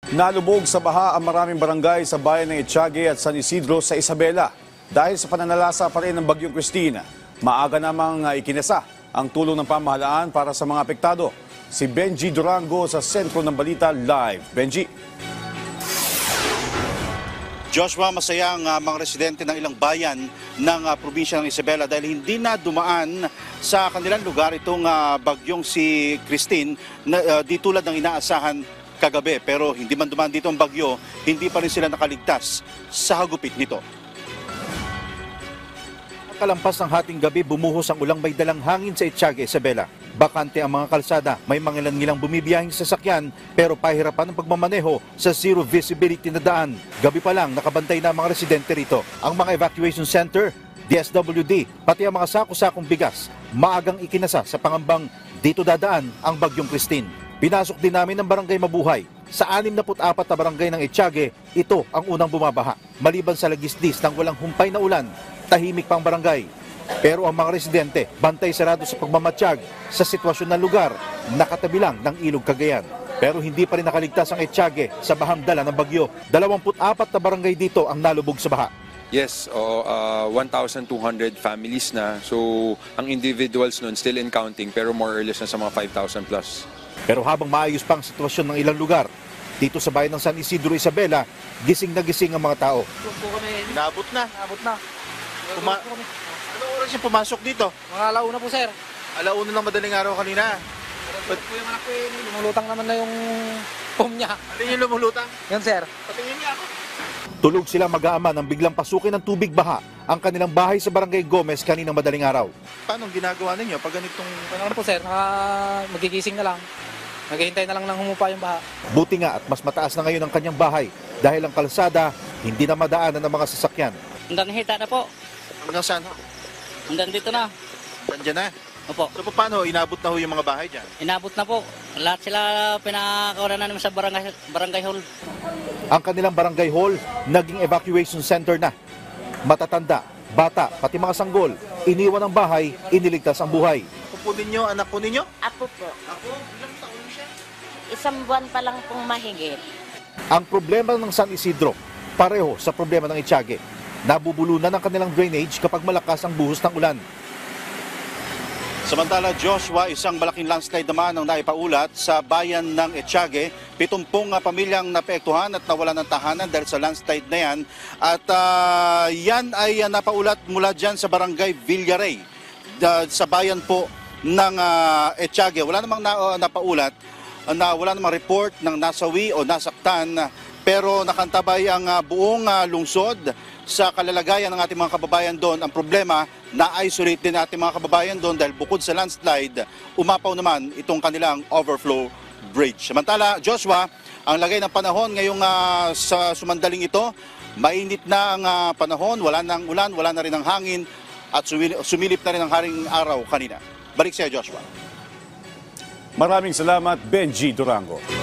Nalubog sa baha ang maraming barangay sa bayan ng Etiague at San Isidro sa Isabela. Dahil sa pananalasa pa rin ng Bagyong Cristina, maaga namang ikinasa ang tulong ng pamahalaan para sa mga apektado. Si Benji Durango sa Sentro ng Balita Live. Benji. Joshua, masaya ang mga residente ng ilang bayan ng probinsya ng Isabela dahil hindi na dumaan sa kanilang lugar itong bagyong si Christine na di tulad ng inaasahan kagabi. Pero hindi man dumaan dito ang bagyo, hindi pa rin sila nakaligtas sa hagupit nito. Kalampas ng hating gabi, bumuhos ang ulang may dalang hangin sa Etiague, Isabela. Bakante ang mga kalsada, may mangilan-ngilang bumibiyahing sasakyan pero pahirapan ang pagmamaneho sa zero visibility na daan. Gabi pa lang, nakabantay na ang mga residente rito. Ang mga evacuation center, DSWD, pati ang mga sako-sakong bigas, maagang ikinasa sa pangambang dito dadaan ang Bagyong Christine. Pinasok din namin ang Barangay Mabuhay. Sa 64 na barangay ng Etiague, ito ang unang bumabaha. Maliban sa lagisdis ng walang humpay na ulan, tahimik pang barangay. Pero ang mga residente, bantay sarado sa pagmamatsyag sa sitwasyon ng lugar, nakatabi lang ng Ilog Cagayan. Pero hindi pa rin nakaligtas ang Etiague sa bahang dala ng bagyo. 24 na barangay dito ang nalubog sa baha. Yes, 1,200 families na. So, ang individuals nun still in counting pero more or less na sa mga 5,000 plus. Pero habang maayos pa ang sitwasyon ng ilang lugar, dito sa bayan ng San Isidro, Isabela, gising na gising ang mga tao. Naabot na. Anong oras yung pumasok dito? Mga alauna po, sir. Alauna ng madaling araw kanina. Ba't po yung anak ko lumulutang naman na yung pom niya. Alin yung lumulutang? Yan, sir. Patingin niya ako. Tulog sila mag-aama nang biglang pasukin ng tubig baha ang kanilang bahay sa Barangay Gomez kaninang madaling araw. Paano ginagawa ninyo pag ganitong... Ano po, sir, magigising na lang. Maghihintay na lang ng humupa yung baha. Buti nga at mas mataas na ngayon ang kanyang bahay dahil ang kalsada hindi na madaanan ng mga sasakyan. Hanggang hita na po. Hanggang saan? Hanggang dito na. Nandiyan na. Opo. So paano, inabot na ho yung mga bahay dyan? Inabot na po. Lahat sila pinakawalan na naman sa barangay hall. Ang kanilang barangay hall naging evacuation center na. Matatanda, bata, pati mga sanggol, iniwan ang bahay, iniligtas ang buhay. Apo ninyo, anak po ninyo? Apo po. Ako, ilang taon siya? Isang buwan pa lang pong mahigit. Ang problema ng San Isidro, pareho sa problema ng Etiague. Nabubulunan ang kanilang drainage kapag malakas ang buhos ng ulan. Samantala, Joshua, isang malaking landslide naman ang naipaulat sa bayan ng Etiague. 70 pamilyang napeektuhan at nawalan ng tahanan dahil sa landslide na yan. At yan ay napaulat mula dyan sa barangay Villaray, sa bayan po ng Etiague. Wala namang napaulat na wala namang report ng nasawi o nasaktan. Pero nakantabay ang buong lungsod sa kalalagayan ng ating mga kababayan doon. Ang problema, na-isolate din ating mga kababayan doon dahil bukod sa landslide, umapaw naman itong kanilang overflow bridge. Samantala, Joshua, ang lagay ng panahon ngayong sa sumandaling ito, mainit na ang panahon, wala nang ulan, wala na rin ang hangin at sumilip na rin ang haring araw kanina. Balik sa Joshua. Maraming salamat, Benji Durango.